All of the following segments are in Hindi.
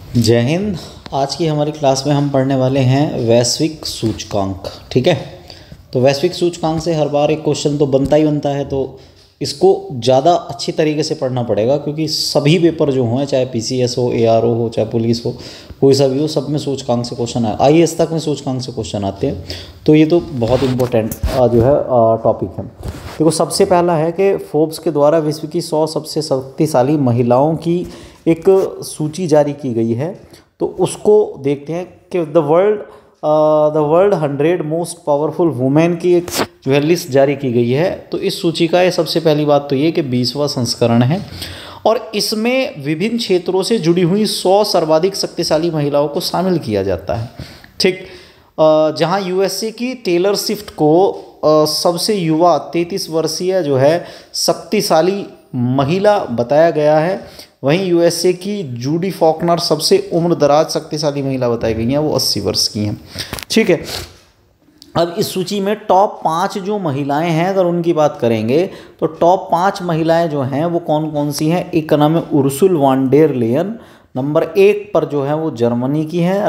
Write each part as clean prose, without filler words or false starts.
जय हिंद। आज की हमारी क्लास में हम पढ़ने वाले हैं वैश्विक सूचकांक। ठीक है, तो वैश्विक सूचकांक से हर बार एक क्वेश्चन तो बनता ही बनता है, तो इसको ज़्यादा अच्छी तरीके से पढ़ना पड़ेगा क्योंकि सभी पेपर जो हों, चाहे पीसीएस हो, एआरओ हो, चाहे पुलिस हो, कोई सा भी हो, सब में सूचकांक से क्वेश्चन आए। आईएएस तक में सूचकांक से क्वेश्चन आते हैं, तो ये तो बहुत इंपॉर्टेंट जो है टॉपिक है। देखो, सबसे पहला है कि फोर्ब्स के द्वारा विश्व की 100 सबसे शक्तिशाली महिलाओं की एक सूची जारी की गई है। तो उसको देखते हैं कि the world 100 most powerful women की एक जो है लिस्ट जारी की गई है। तो इस सूची का ये सबसे पहली बात तो ये कि 20वां संस्करण है और इसमें विभिन्न क्षेत्रों से जुड़ी हुई 100 सर्वाधिक शक्तिशाली महिलाओं को शामिल किया जाता है। ठीक, जहां यूएसए की टेलर स्विफ्ट को सबसे युवा 33 वर्षीय जो है शक्तिशाली महिला बताया गया है, वहीं यूएसए की जूडी फॉकनर सबसे उम्रदराज शक्तिशाली महिला बताई गई हैं, वो 80 वर्ष की हैं। ठीक है, अब इस सूची में टॉप 5 जो महिलाएं हैं, अगर उनकी बात करेंगे तो टॉप 5 महिलाएं जो हैं वो कौन कौन सी हैं। एक का नाम है Ursula von der Leyen, number 1 पर जो है वो जर्मनी की हैं,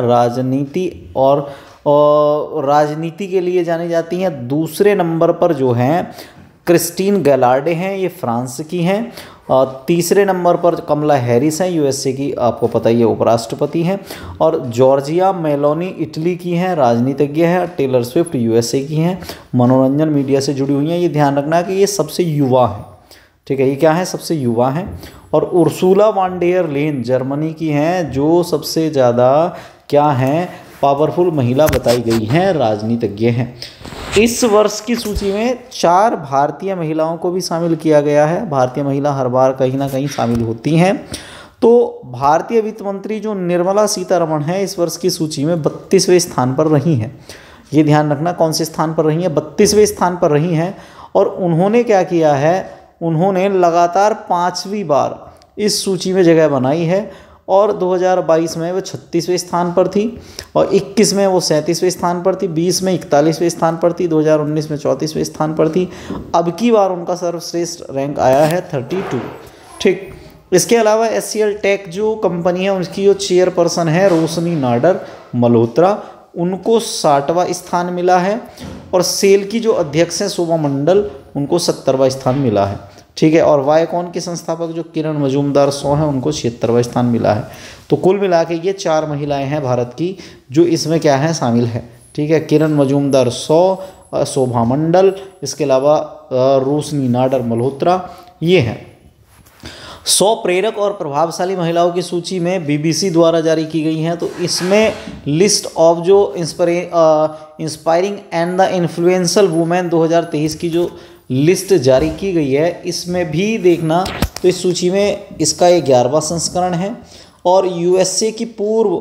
राजनीति के लिए जानी जाती हैं। दूसरे नंबर पर जो हैं क्रिस्टीन गैलार्डे हैं, ये फ्रांस की हैं। तीसरे नंबर पर कमला हैरिस हैं, यूएसए की, आपको पता ही है, उपराष्ट्रपति हैं। और जॉर्जिया मेलोनी इटली की हैं, राजनीतिज्ञ हैं। टेलर स्विफ्ट यूएसए की हैं, मनोरंजन मीडिया से जुड़ी हुई हैं। ये ध्यान रखना कि ये सबसे युवा हैं। ठीक है, ये क्या है, सबसे युवा हैं। और Ursula von der Leyen Germany की हैं, जो सबसे ज़्यादा क्या हैं, पावरफुल महिला बताई गई हैं, राजनीतिज्ञ हैं। इस वर्ष की सूची में 4 भारतीय महिलाओं को भी शामिल किया गया है। भारतीय महिला हर बार कहीं ना कहीं शामिल होती हैं। तो भारतीय वित्त मंत्री जो निर्मला सीतारमण है, इस वर्ष की सूची में 32वें स्थान पर रही हैं। ये ध्यान रखना, कौन से स्थान पर रही हैं, 32वें स्थान पर रही हैं। और उन्होंने क्या किया है, उन्होंने लगातार 5वीं बार इस सूची में जगह बनाई है। और 2022 में वो 36वें स्थान पर थी, और 21 में वो 37वें स्थान पर थी, 20 में 41वें स्थान पर थी, 2019 में 34वें स्थान पर थी। अब की बार उनका सर्वश्रेष्ठ रैंक आया है 32। ठीक, इसके अलावा एचसीएल टेक जो कंपनी है, उसकी जो चेयरपर्सन है रोशनी नाडर मल्होत्रा, उनको 60वां स्थान मिला है। और सेल की जो अध्यक्ष हैं शोभा मंडल, उनको 70वां स्थान मिला है। ठीक है, और वायकॉन के संस्थापक जो किरण मजूमदार 100 हैं, उनको 76वां स्थान मिला है। तो कुल मिला के ये 4 महिलाएं हैं भारत की जो इसमें क्या है, शामिल है। ठीक है, किरण मजूमदार 100, शोभा मंडल, इसके अलावा रोशनी नाडर मल्होत्रा, ये हैं। 100 प्रेरक और प्रभावशाली महिलाओं की सूची में बीबीसी द्वारा जारी की गई हैं। तो इसमें लिस्ट ऑफ जो inspiring and the influential women 2023 की जो लिस्ट जारी की गई है, इसमें भी देखना तो इस सूची में इसका 11वां संस्करण है। और यूएसए की पूर्व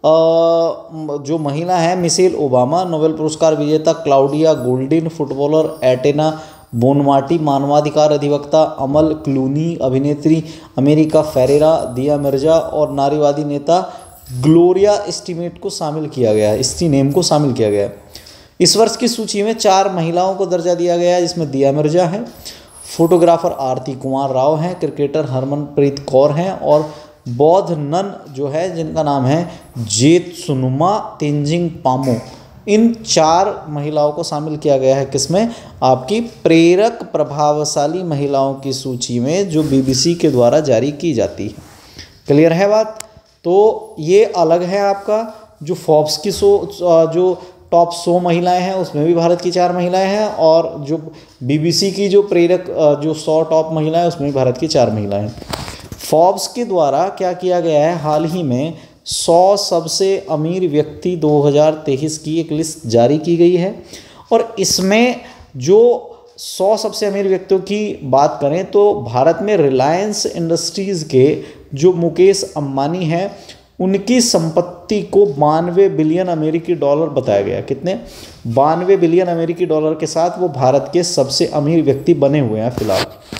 जो महिला है मिशेल ओबामा, नोबेल पुरस्कार विजेता Claudia Goldin, footballer Aitana Bonmati, मानवाधिकार अधिवक्ता अमल क्लूनी, अभिनेत्री अमेरिका फेरेरा, दिया मिर्जा और नारीवादी नेता ग्लोरिया स्टीनेम को शामिल किया गया है। इस वर्ष की सूची में 4 महिलाओं को दर्जा दिया गया है, जिसमें दिया मिर्जा है, फोटोग्राफर आरती कुमार राव हैं, क्रिकेटर हरमनप्रीत कौर हैं, और बौद्ध नन जो है जिनका नाम है जेतसुनुमा तेंजिंग पामो। इन 4 महिलाओं को शामिल किया गया है किसमें, आपकी प्रेरक प्रभावशाली महिलाओं की सूची में, जो बीबीसी के द्वारा जारी की जाती है। क्लियर है बात। तो ये अलग है आपका जो फोर्ब्स की जो टॉप 100 महिलाएं हैं, उसमें भी भारत की 4 महिलाएं हैं, और जो बीबीसी की जो प्रेरक जो 100 टॉप महिलाएं, उसमें भी भारत की 4 महिलाएं हैं। फोर्ब्स के द्वारा क्या किया गया है, हाल ही में 100 सबसे अमीर व्यक्ति 2023 की एक लिस्ट जारी की गई है। और इसमें जो 100 सबसे अमीर व्यक्तियों की बात करें तो भारत में रिलायंस इंडस्ट्रीज़ के जो मुकेश अंबानी हैं, उनकी संपत्ति को 92 बिलियन अमेरिकी डॉलर बताया गया। कितने, 92 बिलियन अमेरिकी डॉलर के साथ वो भारत के सबसे अमीर व्यक्ति बने हुए हैं फिलहाल।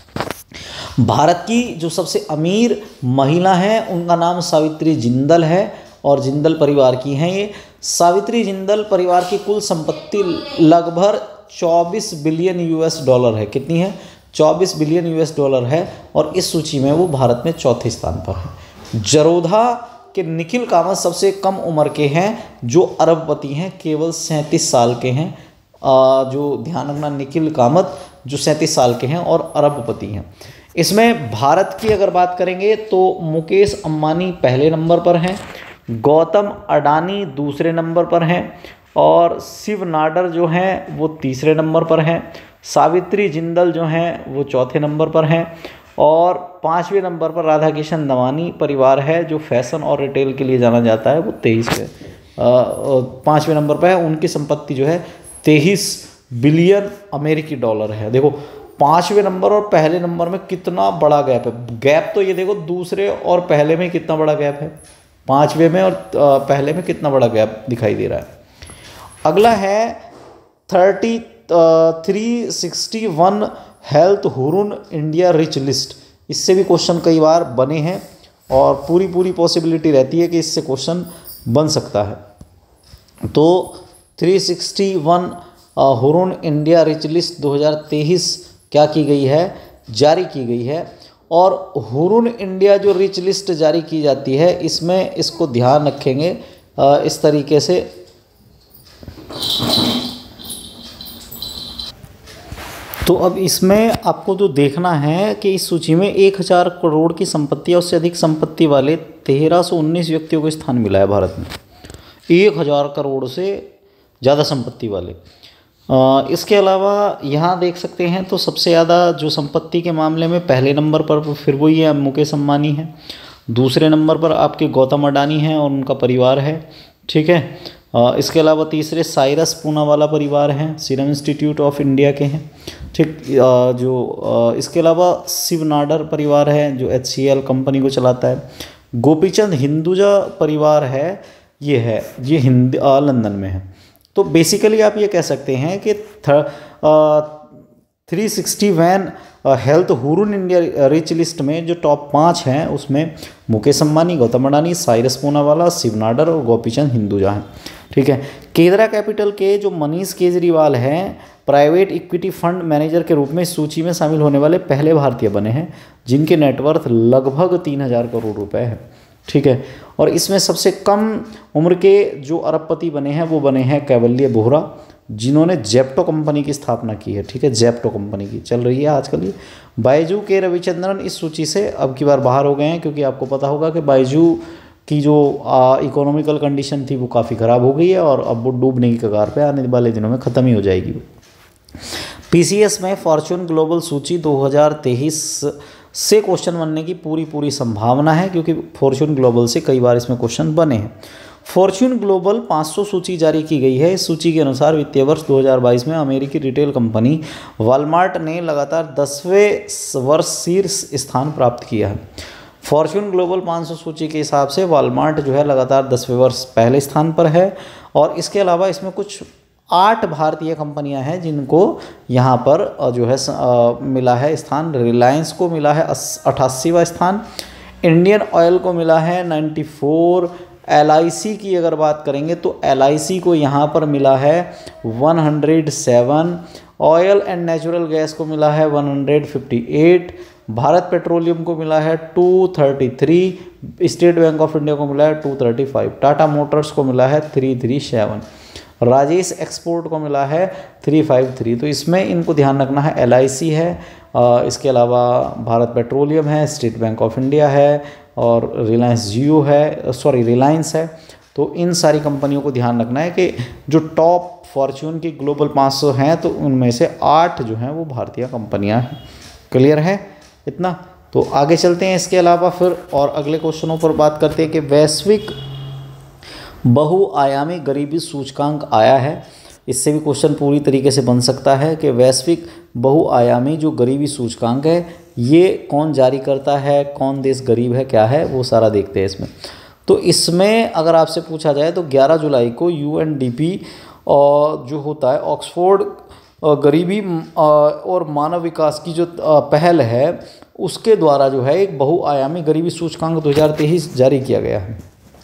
भारत की जो सबसे अमीर महिला हैं, उनका नाम सावित्री जिंदल है, और जिंदल परिवार की हैं ये। सावित्री जिंदल परिवार की कुल संपत्ति लगभग 24 बिलियन यूएस डॉलर है। कितनी है, 24 बिलियन यूएस डॉलर है, और इस सूची में वो भारत में 4थे स्थान पर है। जरोधा कि निखिल कामत सबसे कम उम्र के हैं जो अरबपति हैं, केवल 37 साल के हैं। जो ध्यान रखना, निखिल कामत जो 37 साल के हैं और अरबपति हैं। इसमें भारत की अगर बात करेंगे तो मुकेश अंबानी पहले नंबर पर हैं, गौतम अडानी दूसरे नंबर पर हैं और शिव नाडर जो हैं वो तीसरे नंबर पर हैं, सावित्री जिंदल जो हैं वो चौथे नंबर पर हैं और पाँचवें नंबर पर राधा किशन दमानी परिवार है जो फैशन और रिटेल के लिए जाना जाता है, वो 23 पे पाँचवें नंबर पर है। उनकी संपत्ति जो है 23 बिलियन अमेरिकी डॉलर है। देखो पाँचवें नंबर और पहले नंबर में कितना बड़ा गैप है। गैप तो ये देखो दूसरे और पहले में कितना बड़ा गैप है, पाँचवें में और पहले में कितना बड़ा गैप दिखाई दे रहा है। अगला है 361 wealth Hurun India rich list. इससे भी क्वेश्चन कई बार बने हैं और पूरी पॉसिबिलिटी रहती है कि इससे क्वेश्चन बन सकता है। तो 361 हुरुन इंडिया रिच लिस्ट 2023 क्या की गई है, जारी की गई है। और हुरुन इंडिया जो रिच लिस्ट जारी की जाती है इसमें इसको ध्यान रखेंगे इस तरीके से, तो अब इसमें आपको जो देखना है कि इस सूची में 1000 करोड़ की संपत्ति या उससे अधिक संपत्ति वाले 1319 व्यक्तियों को स्थान मिला है भारत में, 1000 करोड़ से ज़्यादा संपत्ति वाले। इसके अलावा यहाँ देख सकते हैं तो सबसे ज़्यादा जो संपत्ति के मामले में पहले नंबर पर फिर वही है मुकेश अंबानी है, दूसरे नंबर पर आपके गौतम अडानी हैं और उनका परिवार है, ठीक है। इसके अलावा तीसरे साइरस पूनावाला परिवार हैं, सीरम इंस्टीट्यूट ऑफ इंडिया के हैं, ठीक। इसके अलावा शिव नाडर परिवार है जो HCL कंपनी को चलाता है। गोपीचंद हिंदुजा परिवार है, ये लंदन में है। तो बेसिकली आप ये कह सकते हैं कि 361 wealth Hurun India rich list में जो टॉप 5 हैं उसमें मुकेश अंबानी, गौतम अडानी, साइरस पूनावाला, शिव नाडर और गोपीचंद हिंदुजा हैं, ठीक है। केदरा कैपिटल के जो मनीष केजरीवाल हैं प्राइवेट इक्विटी फंड मैनेजर के रूप में इस सूची में शामिल होने वाले पहले भारतीय बने हैं जिनके नेटवर्थ लगभग 3000 करोड़ रुपए है, ठीक है। और इसमें सबसे कम उम्र के जो अरबपति बने हैं वो बने हैं कैवल्य बोहरा, जिन्होंने जेप्टो कंपनी की स्थापना की है, ठीक है। जेप्टो कंपनी की चल रही है आजकल ये। बायजू के रविचंद्रन इस सूची से अब की बार बाहर हो गए हैं क्योंकि आपको पता होगा कि बायजू की जो इकोनॉमिकल कंडीशन थी वो काफ़ी ख़राब हो गई है और अब वो डूबने की कगार पे आने वाले दिनों में ख़त्म ही हो जाएगी। PCS में फॉर्च्यून ग्लोबल सूची 2023 से क्वेश्चन बनने की पूरी संभावना है क्योंकि फॉर्च्यून ग्लोबल से कई बार इसमें क्वेश्चन बने हैं। फॉर्च्यून ग्लोबल 500 सूची जारी की गई है। इस सूची के अनुसार वित्तीय वर्ष 2022 में अमेरिकी रिटेल कंपनी वॉलमार्ट ने लगातार 10वें वर्ष शीर्ष स्थान प्राप्त किया है। फॉर्च्यून ग्लोबल 500 सूची के हिसाब से वॉलमार्ट जो है लगातार 10वें वर्ष पहले स्थान पर है और इसके अलावा इसमें कुछ 8 भारतीय कंपनियां हैं जिनको यहाँ पर जो है मिला है स्थान। रिलायंस को मिला है 88वां स्थान, इंडियन ऑयल को मिला है 94, LIC की अगर बात करेंगे तो LIC को यहाँ पर मिला है 107, ऑयल एंड नेचुरल गैस को मिला है 158, भारत पेट्रोलियम को मिला है 233, स्टेट बैंक ऑफ इंडिया को मिला है 235, टाटा मोटर्स को मिला है 337, राजेश एक्सपोर्ट को मिला है 353। तो इसमें इनको ध्यान रखना है, LIC है, इसके अलावा भारत पेट्रोलियम है, स्टेट बैंक ऑफ इंडिया है और रिलायंस है। तो इन सारी कंपनियों को ध्यान रखना है कि जो टॉप फॉर्च्यून की ग्लोबल 500 हैं तो उनमें से 8 जो हैं वो भारतीय कंपनियां हैं। क्लियर है इतना? तो आगे चलते हैं। इसके अलावा फिर और अगले क्वेश्चनों पर बात करते हैं कि वैश्विक बहुआयामी गरीबी सूचकांक आया है। इससे भी क्वेश्चन पूरी तरीके से बन सकता है कि वैश्विक बहुआयामी जो गरीबी सूचकांक है ये कौन जारी करता है, कौन देश गरीब है, क्या है, वो सारा देखते हैं इसमें। तो इसमें अगर आपसे पूछा जाए तो 11 जुलाई को UNDP जो होता है ऑक्सफोर्ड गरीबी और मानव विकास की जो पहल है उसके द्वारा जो है एक बहुआयामी गरीबी सूचकांक 2023 जारी किया गया है।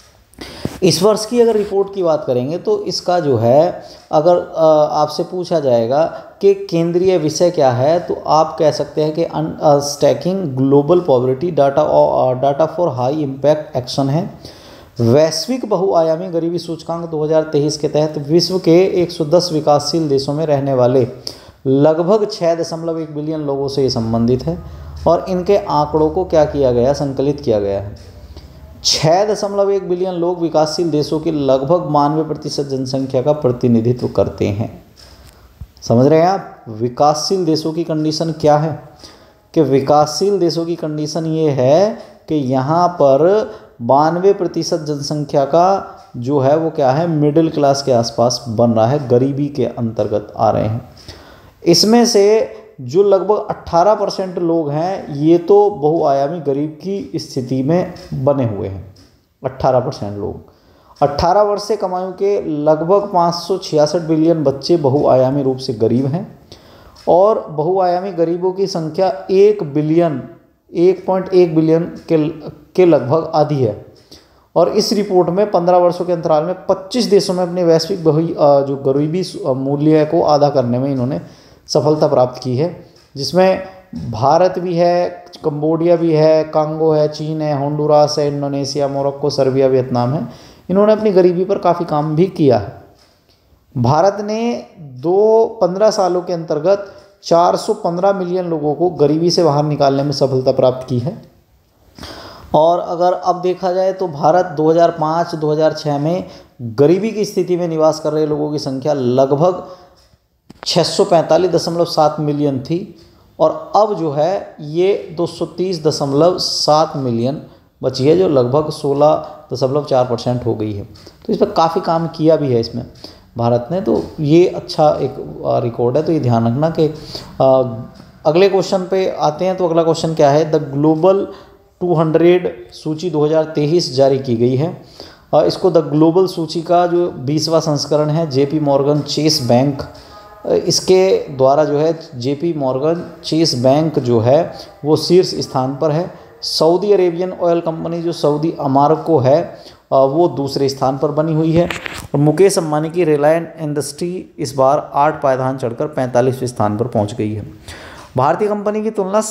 इस वर्ष की अगर रिपोर्ट की बात करेंगे तो इसका जो है अगर आपसे पूछा जाएगा कि केंद्रीय विषय क्या है तो आप कह सकते हैं कि unstacking global poverty data for high impact action है। वैश्विक बहुआयामी गरीबी सूचकांक 2023 के तहत विश्व के 110 विकासशील देशों में रहने वाले लगभग 6.1 बिलियन लोगों से ये संबंधित है और इनके आंकड़ों को क्या किया गया, संकलित किया गया है। 6.1 बिलियन लोग विकासशील देशों की लगभग 92% जनसंख्या का प्रतिनिधित्व करते हैं। समझ रहे हैं आप? विकासशील देशों की कंडीशन क्या है कि विकासशील देशों की कंडीशन ये है कि यहाँ पर 92% जनसंख्या का जो है वो क्या है, मिडिल क्लास के आसपास बन रहा है, गरीबी के अंतर्गत आ रहे हैं। इसमें से जो लगभग 18% लोग हैं ये तो बहुआयामी गरीब की स्थिति में बने हुए हैं। 18% लोग, 18 वर्ष से कम आयु के लगभग 566 बिलियन बच्चे बहुआयामी रूप से गरीब हैं और बहुआयामी गरीबों की संख्या 1.1 बिलियन के लगभग आधी है। और इस रिपोर्ट में 15 वर्षों के अंतराल में 25 देशों में अपने वैश्विक जो गरीबी मूल्य को आधा करने में इन्होंने सफलता प्राप्त की है, जिसमें भारत भी है, कंबोडिया भी है, कांगो है, चीन है, होंडुरास है, इंडोनेशिया, मोरक्को, सर्बिया, वियतनाम है। इन्होंने अपनी गरीबी पर काफ़ी काम भी किया है। भारत ने 15 सालों के अंतर्गत 415 मिलियन लोगों को गरीबी से बाहर निकालने में सफलता प्राप्त की है। और अगर अब देखा जाए तो भारत 2005-2006 में गरीबी की स्थिति में निवास कर रहे लोगों की संख्या लगभग 645.7 मिलियन थी और अब जो है ये 230.7 मिलियन बची है, जो लगभग 16.4% हो गई है। तो इस पर काफ़ी काम किया भी है इसमें भारत ने, तो ये अच्छा एक रिकॉर्ड है। तो ये ध्यान रखना कि अगले क्वेश्चन पे आते हैं। तो अगला क्वेश्चन क्या है, द ग्लोबल 200 सूची 2023 जारी की गई है। इसको द ग्लोबल सूची का जो 20वां संस्करण है जेपी मॉर्गन चेस बैंक, इसके द्वारा जो है जेपी मॉर्गन चेस बैंक जो है वो शीर्ष स्थान पर है। सऊदी अरेबियन ऑयल कंपनी जो सऊदी अमारको है वो दूसरे स्थान पर बनी हुई है। और मुकेश अंबानी की रिलायंस इंडस्ट्री इस बार 8 पायदान चढ़कर 45वें स्थान पर पहुंच गई है। भारतीय कंपनी की तुलना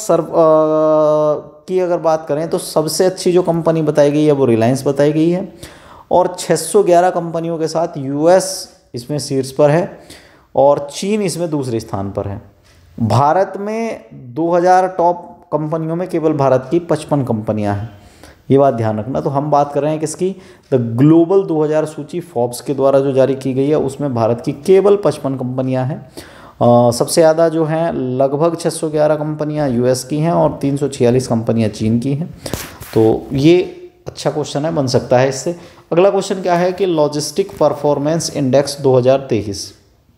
की अगर बात करें तो सबसे अच्छी जो कंपनी बताई गई है वो रिलायंस बताई गई है और 611 कंपनियों के साथ यूएस इसमें शीर्ष पर है और चीन इसमें दूसरे स्थान पर है। भारत में 2000 टॉप कंपनियों में केवल भारत की 55 कंपनियां हैं, ये बात ध्यान रखना। तो हम बात कर रहे हैं किसकी, द ग्लोबल 2000 सूची फोर्ब्स के द्वारा जो जारी की गई है उसमें भारत की केवल 55 कंपनियां हैं। सबसे ज़्यादा जो हैं लगभग 611 कंपनियां यूएस की हैं और 346 कंपनियां चीन की हैं। तो ये अच्छा क्वेश्चन है, बन सकता है इससे। अगला क्वेश्चन क्या है कि logistic performance index 2023,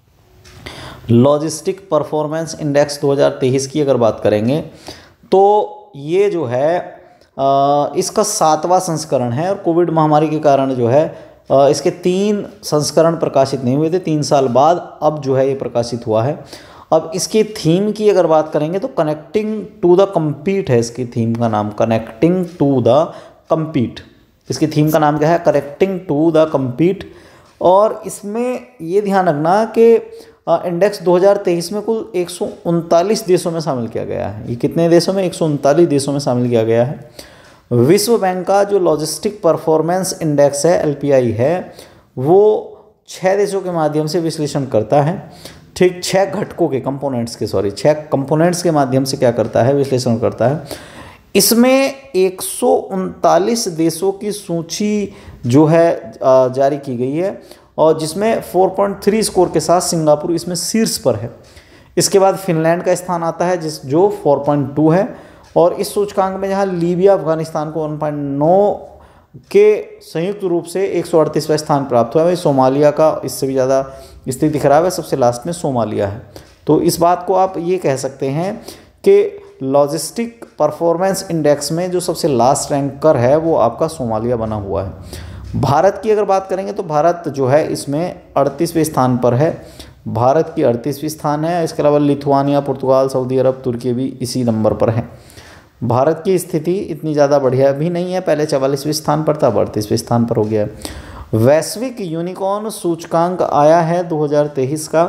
logistic performance index 2023 की अगर बात करेंगे तो ये जो है इसका 7वां संस्करण है और कोविड महामारी के कारण जो है इसके 3 संस्करण प्रकाशित नहीं हुए थे। 3 साल बाद अब जो है ये प्रकाशित हुआ है। अब इसकी थीम की अगर बात करेंगे तो कनेक्टिंग टू द कम्पीट है इसकी थीम का नाम, कनेक्टिंग टू द कम्पीट। इसकी थीम का नाम क्या है, कनेक्टिंग टू द कम्पीट। और इसमें ये ध्यान रखना कि इंडेक्स 2023 में कुल 139 देशों में शामिल किया गया है। ये कितने देशों में, 139 देशों में शामिल किया गया है। विश्व बैंक का जो लॉजिस्टिक परफॉर्मेंस इंडेक्स है एलपीआई है वो 6 देशों के माध्यम से विश्लेषण करता है। ठीक 6 घटकों के 6 कंपोनेंट्स के माध्यम से क्या करता है, विश्लेषण करता है। इसमें 139 देशों की सूची जो है जारी की गई है और जिसमें 4.3 स्कोर के साथ सिंगापुर इसमें शीर्ष पर है। इसके बाद फिनलैंड का स्थान आता है जो 4.2 है और इस सूचकांक में जहां लीबिया अफगानिस्तान को 1.9 के संयुक्त रूप से 138वां स्थान प्राप्त हुआ है। सोमालिया का इससे भी ज़्यादा स्थिति खराब है, सबसे लास्ट में सोमालिया है। तो इस बात को आप ये कह सकते हैं कि लॉजिस्टिक परफॉर्मेंस इंडेक्स में जो सबसे लास्ट रैंकर है वो आपका सोमालिया बना हुआ है। भारत की अगर बात करेंगे तो भारत जो है इसमें 38वें स्थान पर है, भारत की 38वीं स्थान है। इसके अलावा लिथुआनिया, पुर्तगाल, सऊदी अरब, तुर्की भी इसी नंबर पर हैं। भारत की स्थिति इतनी ज़्यादा बढ़िया भी नहीं है, पहले 44वें स्थान पर था, 38वें स्थान पर हो गया है। वैश्विक यूनिकॉर्न सूचकांक आया है 2023 का।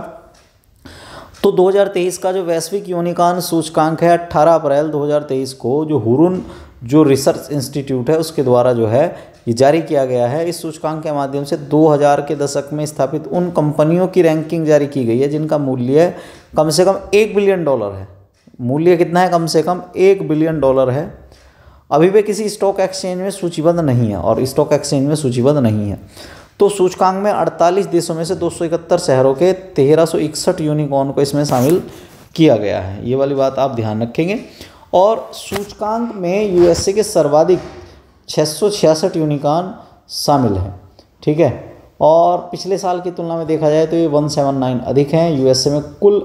तो 2023 का जो वैश्विक यूनिकॉर्न सूचकांक है 18 अप्रैल 2023 को जो हुरुन जो रिसर्च इंस्टीट्यूट है उसके द्वारा जो है ये जारी किया गया है। इस सूचकांक के माध्यम से 2000 के दशक में स्थापित उन कंपनियों की रैंकिंग जारी की गई है जिनका मूल्य कम से कम $1 बिलियन है। मूल्य कितना है? कम से कम $1 बिलियन है। अभी भी किसी स्टॉक एक्सचेंज में सूचीबद्ध नहीं है और स्टॉक एक्सचेंज में सूचीबद्ध नहीं है। तो सूचकांक में 48 देशों में से 271 शहरों के 1361 यूनिकॉर्न को इसमें शामिल किया गया है। ये वाली बात आप ध्यान रखेंगे। और सूचकांक में यूएसए के सर्वाधिक 666 यूनिकॉर्न शामिल हैं, ठीक है। और पिछले साल की तुलना में देखा जाए तो ये 179 अधिक हैं। यूएसए में कुल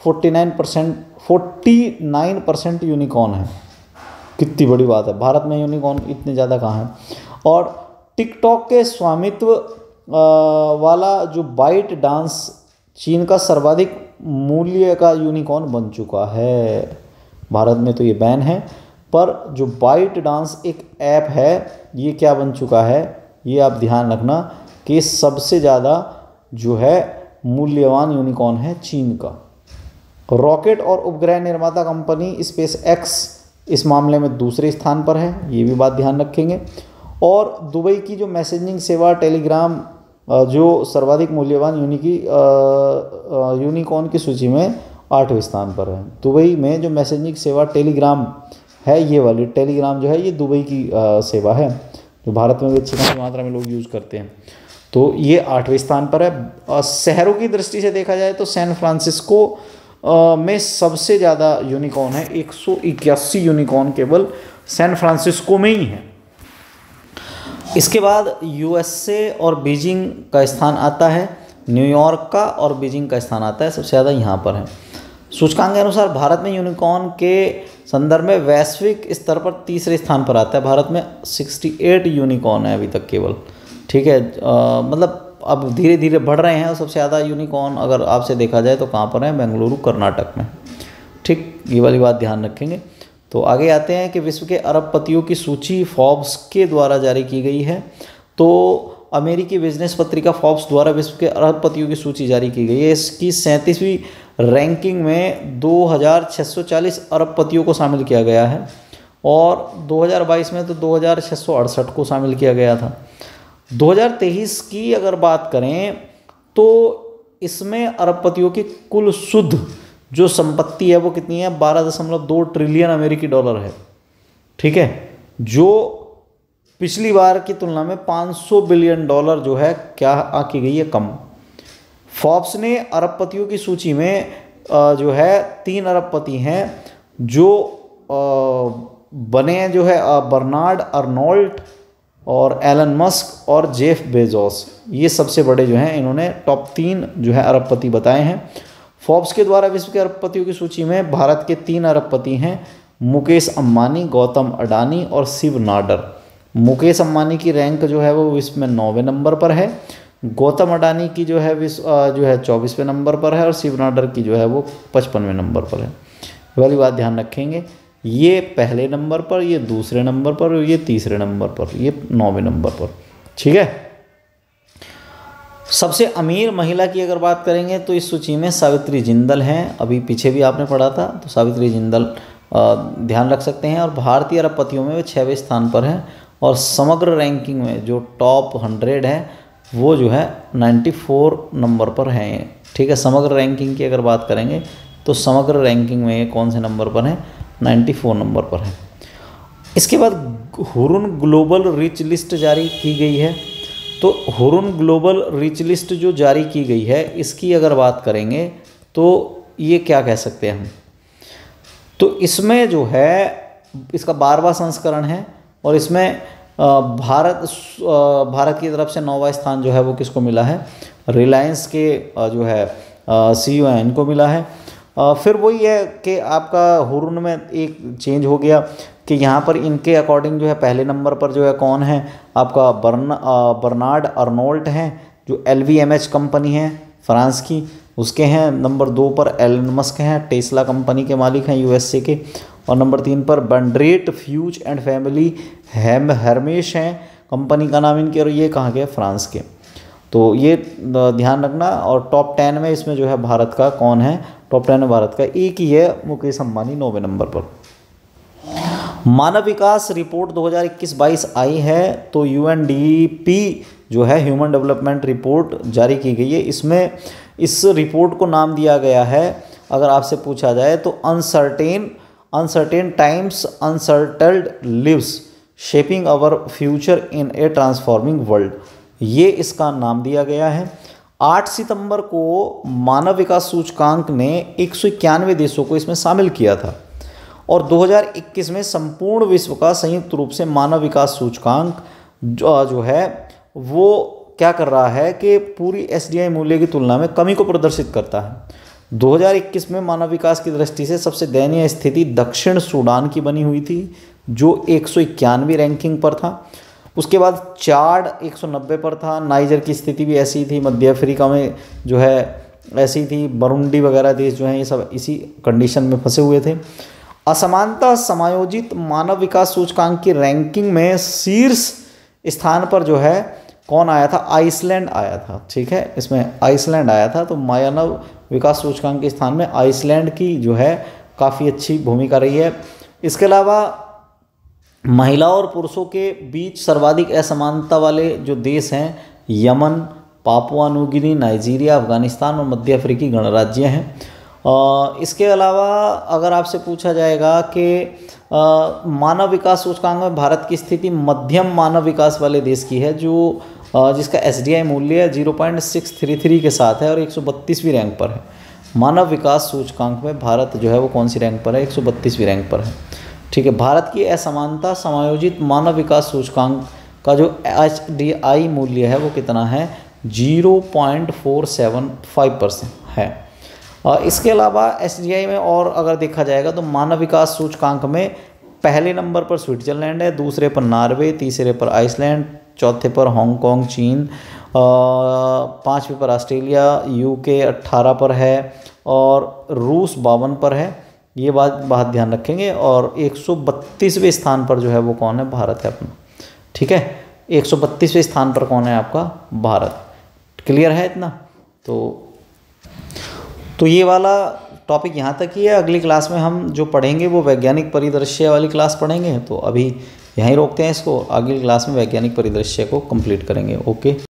49% यूनिकॉर्न है। कितनी बड़ी बात है, भारत में यूनिकॉर्न इतने ज़्यादा कहाँ हैं। और टिकटॉक के स्वामित्व वाला जो बाइट डांस चीन का सर्वाधिक मूल्य का यूनिकॉर्न बन चुका है। भारत में तो ये बैन है, पर जो बाइट डांस एक ऐप है ये क्या बन चुका है, ये आप ध्यान रखना कि सबसे ज़्यादा जो है मूल्यवान यूनिकॉर्न है चीन का। रॉकेट और उपग्रह निर्माता कंपनी स्पेस एक्स इस मामले में दूसरे स्थान पर है, ये भी बात ध्यान रखेंगे। और दुबई की जो मैसेजिंग सेवा टेलीग्राम जो सर्वाधिक मूल्यवान यूनिकॉर्न की सूची में 8वें स्थान पर है। दुबई में जो मैसेजिंग सेवा टेलीग्राम है, ये वाली टेलीग्राम जो है ये दुबई की सेवा है जो भारत में भी अच्छी खासी मात्रा में लोग यूज़ करते हैं। तो ये 8वें स्थान पर है। शहरों की दृष्टि से देखा जाए तो सैन फ्रांसिस्को में सबसे ज़्यादा यूनिकॉर्न है, 181 यूनिकॉर्न केवल सैन फ्रांसिस्को में ही है। इसके बाद यूएसए और बीजिंग का स्थान आता है, न्यूयॉर्क का और बीजिंग का स्थान आता है, सबसे ज़्यादा यहाँ पर है। सूचकांक के अनुसार भारत में यूनिकॉर्न के संदर्भ में वैश्विक स्तर पर तीसरे स्थान पर आता है। भारत में 68 यूनिकॉर्न है अभी तक केवल, ठीक है। मतलब अब धीरे धीरे बढ़ रहे हैं। और सबसे ज़्यादा यूनिकॉर्न अगर आपसे देखा जाए तो कहाँ पर है? बेंगलुरु कर्नाटक में, ठीक। ये वाली बात ध्यान रखेंगे। तो आगे आते हैं कि विश्व के अरबपतियों की सूची फोर्ब्स के द्वारा जारी की गई है। तो अमेरिकी बिजनेस पत्रिका फोर्ब्स द्वारा विश्व के अरबपतियों की सूची जारी की गई है। इसकी 37वीं रैंकिंग में 2640 अरबपतियों को शामिल किया गया है और 2022 में तो 2668 को शामिल किया गया था। 2023 की अगर बात करें तो इसमें अरबपतियों की कुल शुद्ध जो संपत्ति है वो कितनी है? 12.2 ट्रिलियन अमेरिकी डॉलर है, ठीक है। जो पिछली बार की तुलना में $500 बिलियन जो है क्या आकी गई है? कम। फोर्ब्स ने अरबपतियों की सूची में जो है 3 अरबपति हैं जो बने हैं, जो है बर्नार्ड अर्नोल्ट और एलन मस्क और जेफ बेजोस। ये सबसे बड़े जो हैं, इन्होंने टॉप 3 जो है अरबपति बताए हैं। फोर्ब्स के द्वारा विश्व के अरबपतियों की सूची में भारत के 3 अरबपति हैं, मुकेश अंबानी, गौतम अडानी और शिव नाडर। मुकेश अंबानी की रैंक जो है वो विश्व में 9वें नंबर पर है। गौतम अडानी की जो है विश्व जो है 24वें नंबर पर है और शिव नाडर की जो है वो 55वें नंबर पर है। वाली बात ध्यान रखेंगे। ये पहले नंबर पर, ये दूसरे नंबर पर और ये तीसरे नंबर पर, ये 9वें नंबर पर, ठीक है। सबसे अमीर महिला की अगर बात करेंगे तो इस सूची में सावित्री जिंदल हैं। अभी पीछे भी आपने पढ़ा था, तो सावित्री जिंदल ध्यान रख सकते हैं। और भारतीय अरबपतियों में वे 6वें स्थान पर हैं और समग्र रैंकिंग में जो टॉप 100 है वो जो है 94 नंबर पर हैं, ठीक है। समग्र रैंकिंग की अगर बात करेंगे तो समग्र रैंकिंग में ये कौन से नंबर पर हैं? 94 नंबर पर है। इसके बाद हुरुन ग्लोबल रिच लिस्ट जारी की गई है। तो हुरुन ग्लोबल रिच लिस्ट जो जारी की गई है, इसकी अगर बात करेंगे तो ये क्या कह सकते हैं हम? तो इसमें जो है इसका 12वां संस्करण है और इसमें भारत की तरफ से 9वां स्थान जो है वो किसको मिला है? रिलायंस के जो है CEO हैं, इनको मिला है। फिर वही है कि आपका हुरुन में एक चेंज हो गया कि यहाँ पर इनके अकॉर्डिंग जो है पहले नंबर पर जो है कौन है? आपका बर्नार्ड अर्नोल्ट हैं जो LVMH कंपनी है फ्रांस की, उसके हैं। नंबर 2 पर एलन मस्क हैं, टेस्ला कंपनी के मालिक हैं यूएसए के। और नंबर 3 पर Bertrand Puech and family Hermes हैं कंपनी का नाम इनके, और ये कहाँ के? फ्रांस के। तो ये ध्यान रखना। और टॉप 10 में इसमें जो है भारत का कौन है? टॉप 10 में भारत का एक ही है, मुकेश अंबानी 9वें नंबर पर। मानव विकास रिपोर्ट 2021-22 आई है, तो यूएनडीपी जो है ह्यूमन डेवलपमेंट रिपोर्ट जारी की गई है। इसमें इस रिपोर्ट को नाम दिया गया है, अगर आपसे पूछा जाए तो uncertain times unsettled lives shaping our future in a transforming world, ये इसका नाम दिया गया है। 8 सितंबर को मानव विकास सूचकांक ने 191 देशों को इसमें शामिल किया था और 2021 में संपूर्ण विश्व का संयुक्त रूप से मानव विकास सूचकांक जो है वो क्या कर रहा है कि पूरी एसडीआई मूल्य की तुलना में कमी को प्रदर्शित करता है। 2021 में मानव विकास की दृष्टि से सबसे दयनीय स्थिति दक्षिण सूडान की बनी हुई थी, जो 191 रैंकिंग पर था। उसके बाद चाड 190 पर था। नाइजर की स्थिति भी ऐसी थी, मध्य अफ्रीका में जो है ऐसी थी, बुरुंडी वगैरह देश जो हैं ये सब इसी कंडीशन में फंसे हुए थे। असमानता समायोजित मानव विकास सूचकांक की रैंकिंग में शीर्ष स्थान पर जो है कौन आया था? आइसलैंड आया था। ठीक है, इसमें आइसलैंड आया था, तो मानव विकास सूचकांक के स्थान में आइसलैंड की जो है काफ़ी अच्छी भूमिका रही है। इसके अलावा महिला और पुरुषों के बीच सर्वाधिक असमानता वाले जो देश हैं Yemen, Papua New Guinea, Nigeria, Afghanistan और मध्य अफ्रीकी गणराज्य हैं। इसके अलावा अगर आपसे पूछा जाएगा कि मानव विकास सूचकांक में भारत की स्थिति मध्यम मानव विकास वाले देश की है, जो जिसका एसडीआई मूल्य 0.633 के साथ है और 132वीं रैंक पर है। मानव विकास सूचकांक में भारत जो है वो कौन सी रैंक पर है? 132वीं रैंक पर है। ठीक है, भारत की असमानता समायोजित मानव विकास सूचकांक का जो एसडीआई मूल्य है वो कितना है? 0.475% है। इसके अलावा एसडीआई में और अगर देखा जाएगा तो मानव विकास सूचकांक में पहले नंबर पर स्विट्जरलैंड है, दूसरे पर नॉर्वे, तीसरे पर आइसलैंड, चौथे पर हांगकांग चीन, पाँचवें पर ऑस्ट्रेलिया, यूके 18 पर है और रूस 52 पर है। ये बात ध्यान रखेंगे। और 132वें स्थान पर जो है वो कौन है? भारत है अपना। ठीक है, 132वें स्थान पर कौन है आपका? भारत। क्लियर है इतना? तो ये वाला टॉपिक यहाँ तक ही है। अगली क्लास में हम जो पढ़ेंगे वो वैज्ञानिक परिदृश्य वाली क्लास पढ़ेंगे। तो अभी यहीं रोकते हैं इसको, अगली क्लास में वैज्ञानिक परिदृश्य को कंप्लीट करेंगे। ओके।